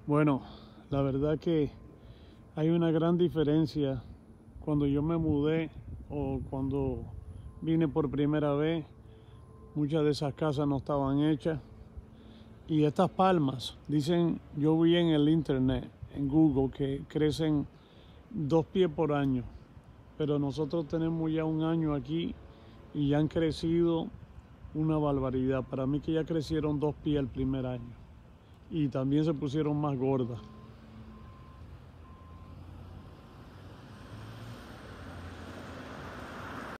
Bueno, la verdad que hay una gran diferencia cuando yo me mudé o cuando vine por primera vez. Muchas de esas casas no estaban hechas. Y estas palmas, dicen, yo vi en el internet, en Google, que crecen 2 pies por año. Pero nosotros tenemos ya un año aquí y ya han crecido una barbaridad. Para mí que ya crecieron 2 pies el primer año. Y también se pusieron más gordas.